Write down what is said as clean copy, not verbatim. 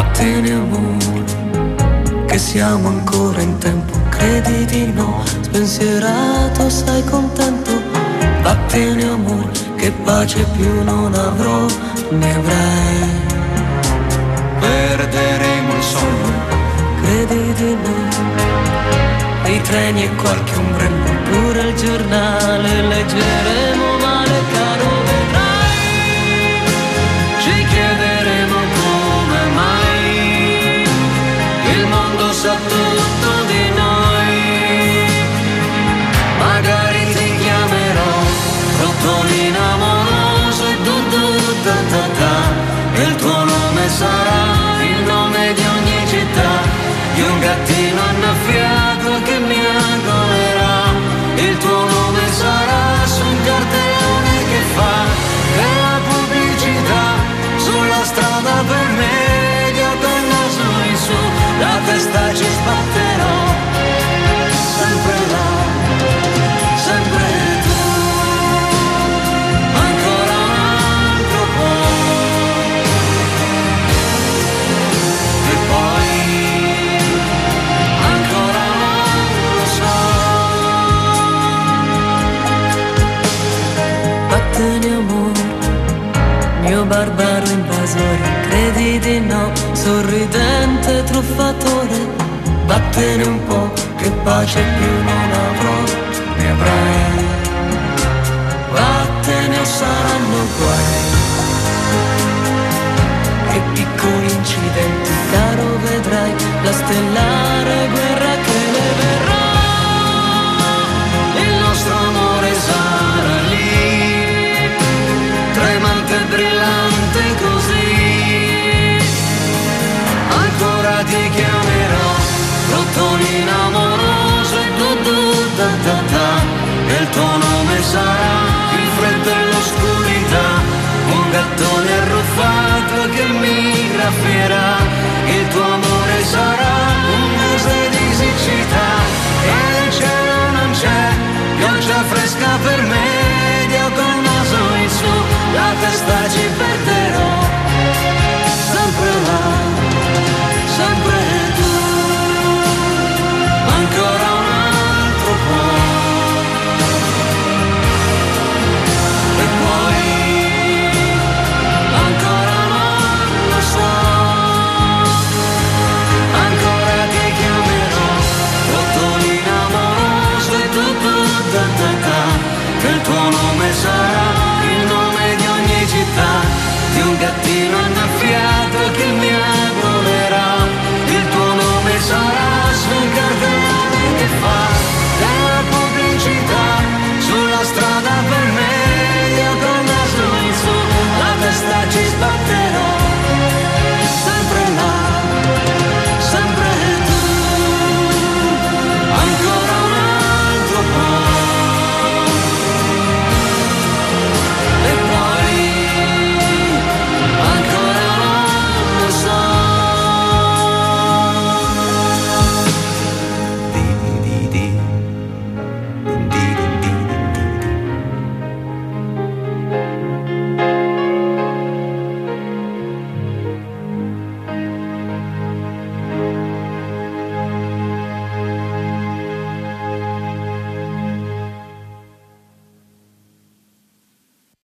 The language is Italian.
Vattene amore, che siamo ancora in tempo, credi di no, spensierato sei contento. Vattene amore, che pace più non avrò, ne avrai. Perderemo il sonno, credi di no, i treni e qualche ombrello, pure il giornale leggeremo male, caro vedrai. Ci chiederemo come mai il mondo sa tutto di noi. Magari ti chiamerò Rottolina amoroso e il tuo nome sarà il nome di ogni città, di un gattino annaffiato che mi ancolerà. Il tuo nome sarà su un cartellone che fa la pubblicità sulla strada per media, col naso in su, la testa ci sbatterò, sempre là, sempre tu, ancora un altro po', e poi ancora non lo so. Vattene amore, mio barbaro invasore, credi di no, sorridente truffatore. Vattene un po', che pace più non avrò, ne avrai.